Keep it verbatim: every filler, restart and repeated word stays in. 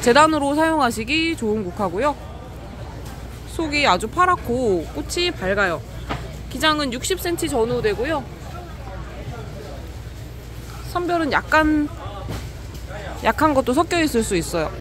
재단으로 사용하시기 좋은 국화고요. 속이 아주 파랗고 꽃이 밝아요. 기장은 육십 센티미터 전후 되고요. 선별은 약간 약한 것도 섞여 있을 수 있어요.